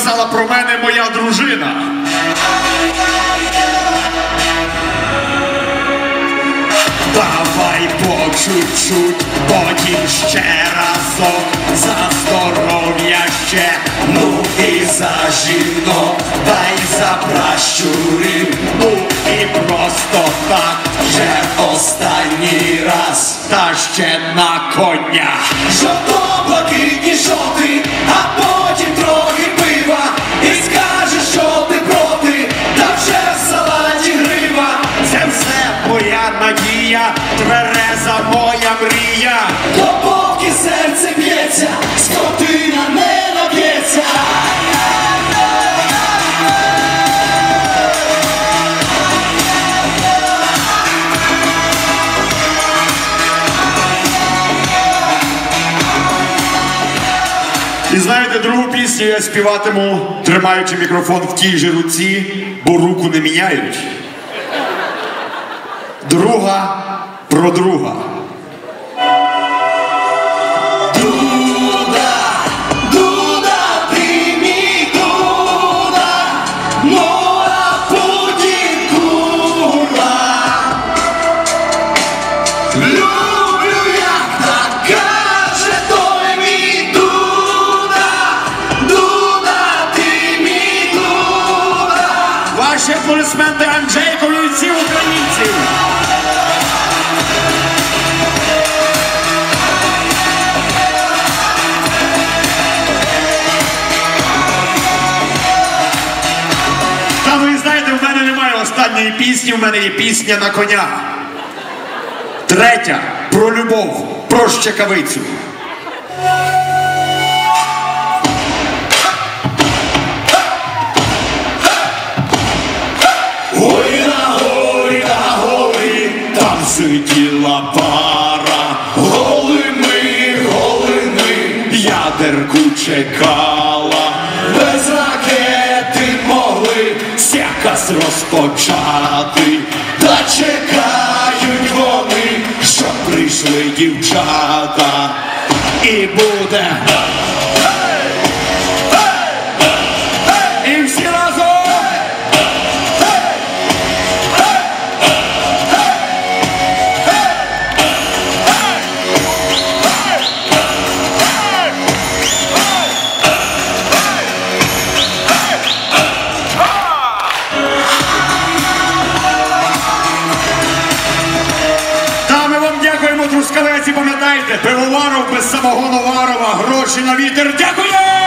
написала про мене моя дружина. Давай по чуть-чуть, потім ще разок, за здоров'я ще, ну і за жінок, та й за пращурів, ну і просто так, вже останній раз, та ще на коня. Жовто-блакитні шоти, а потім трохи пива, і скажеш, що ти проти, та вже в салаті грива. Це все моя надія, твереза моя мрія. Допоки серце б'ється, скотина не наб'ється. І знаєте, другу пісню я співатиму, тримаючи мікрофон в тій же руці, бо руку не міняють. Друга про друга. Дуда, Дуда, ти мій Дуда, ну а Путін курва. Люблю, як так каже той мій Дуда, Дуда, ти мій Дуда. Ваші аплодисменти Анджейкові і всі українці. Останньої пісні в мене є пісня на коня. Третя про любов, про щекавицю. Ой, на горі, там сиділа пара, голими, ядерку чекала, без ракети могли сякась розпочати, та чекають вони, що прийшли дівчата, і буде і всі разом. Трускавець, пам'ятайте, пивоваров без самогону Варова, гроші на вітер. Дякую!